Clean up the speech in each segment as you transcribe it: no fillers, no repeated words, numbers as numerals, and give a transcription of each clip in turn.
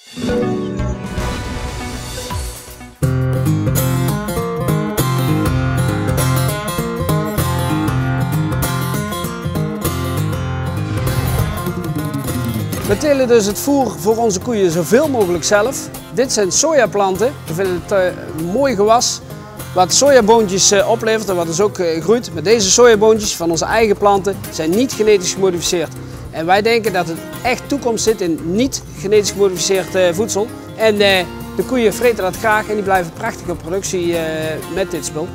We telen dus het voer voor onze koeien zoveel mogelijk zelf. Dit zijn sojaplanten. We vinden het een mooi gewas wat sojaboontjes oplevert en wat dus ook groeit. Maar deze sojaboontjes van onze eigen planten zijn niet genetisch gemodificeerd. En wij denken dat het echt toekomst zit in niet genetisch gemodificeerd voedsel. En de koeien vreten dat graag en die blijven prachtig op productie met dit spul.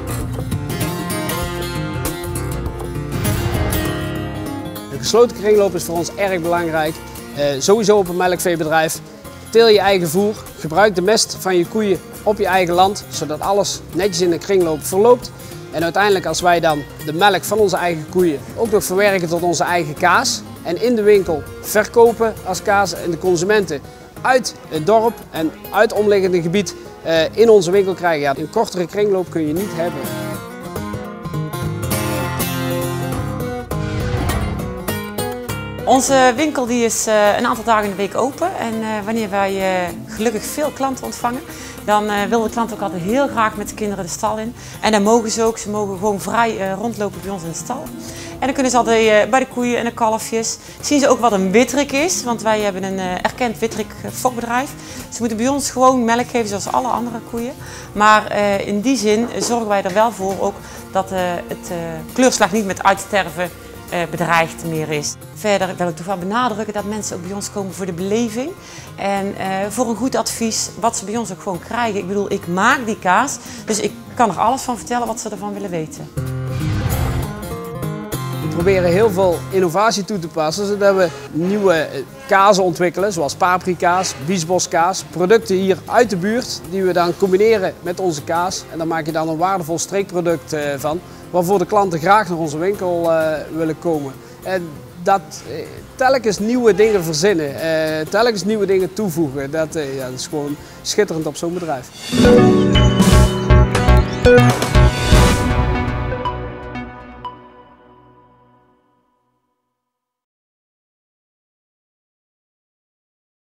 Een gesloten kringloop is voor ons erg belangrijk. Sowieso op een melkveebedrijf. Teel je eigen voer, gebruik de mest van je koeien op je eigen land, zodat alles netjes in de kringloop verloopt. En uiteindelijk als wij dan de melk van onze eigen koeien ook nog verwerken tot onze eigen kaas en in de winkel verkopen als kaas en de consumenten uit het dorp en uit het omliggende gebied in onze winkel krijgen. Ja, een kortere kringloop kun je niet hebben. Onze winkel die is een aantal dagen in de week open en wanneer wij gelukkig veel klanten ontvangen, dan willen de klanten ook altijd heel graag met de kinderen de stal in. En dan mogen ze ook, ze mogen gewoon vrij rondlopen bij ons in de stal. En dan kunnen ze altijd bij de koeien en de kalfjes, zien ze ook wat een witrik is, want wij hebben een erkend witrik fokbedrijf. Ze moeten bij ons gewoon melk geven zoals alle andere koeien. Maar in die zin zorgen wij er wel voor ook dat het kleurslag niet met uitsterven bedreigd meer is. Verder wil ik toch wel benadrukken dat mensen ook bij ons komen voor de beleving en voor een goed advies wat ze bij ons ook gewoon krijgen. Ik bedoel, ik maak die kaas, dus ik kan er alles van vertellen wat ze ervan willen weten. We proberen heel veel innovatie toe te passen, zodat we nieuwe kazen ontwikkelen, zoals paprika's, biesboskaas, producten hier uit de buurt die we dan combineren met onze kaas. En daar maak je dan een waardevol streekproduct van, waarvoor de klanten graag naar onze winkel willen komen. En dat telkens nieuwe dingen verzinnen, telkens nieuwe dingen toevoegen, dat is gewoon schitterend op zo'n bedrijf.